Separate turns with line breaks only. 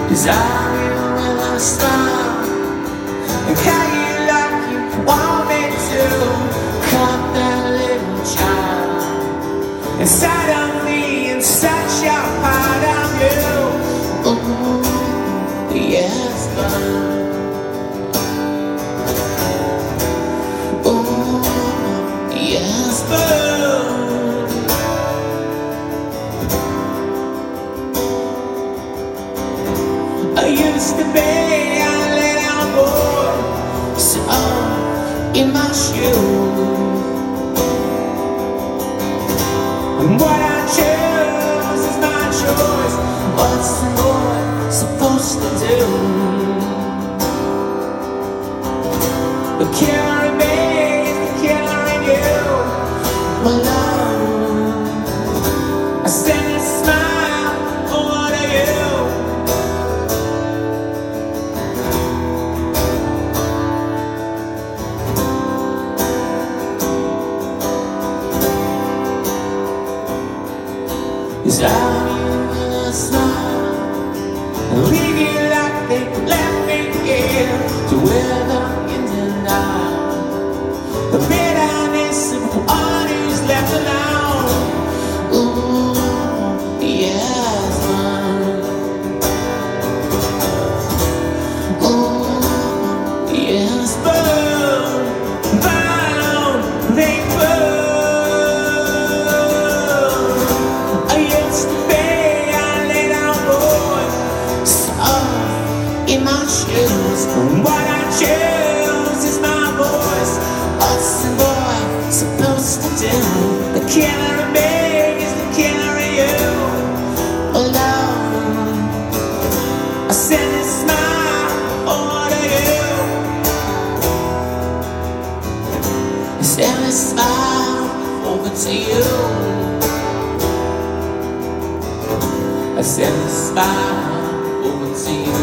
Disarm you with a smile and carry you like you want me to. Cut that little child inside of me and such a part of you. Ooh, yes, but yes, but I used to be a little boy, so in my shoes, and what I choose is my choice. What's the boy supposed to do? The killer in me is the killer in you. My love, I send a smile, oh what are you? Disarm you with a smile and leave you like they left me here, to wither in denial, the bitterness of one who's left alone. Ooh, yes, man. Ooh, yes, burn, burn, they burn. I used to be a little boy, soft in my shoes, and what I choose is my voice. What's the boy supposed to do? The killer in me is the killer in you. Alone, I send a smile, oh what are you? I send a smile over to you. I send a smile over to you.